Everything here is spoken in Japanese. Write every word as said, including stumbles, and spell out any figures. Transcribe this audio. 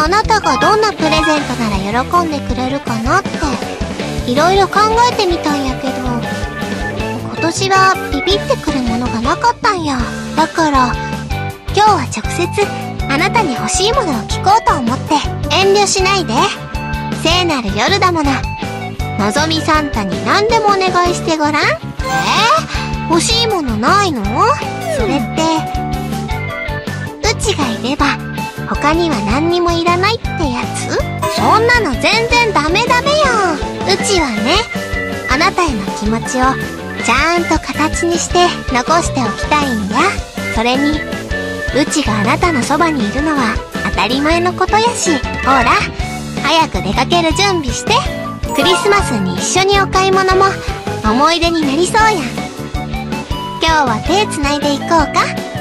なたがどんなプレゼントなら喜んでくれるかなっていろいろ考えてみたんやけど、今年はビビってくるものがなかったんや。だから今日は直接あなたに欲しいものを聞こうと思って。遠慮しないで、聖なる夜だもの。のぞみサンタに何でもお願いしてごらん。えー、欲しいものないの？それってうちがいれば他には何にもいらないってやつ？そんなの全然ダメダメよ。うちはね、あなたへの気持ちをちゃんと形にして残しておきたいんや。それにうちがあなたのそばにいるのは当たり前のことやし。ほら早く出かける準備して。クリスマスに一緒にお買い物も思い出になりそうやん。今日は手つないでいこうか。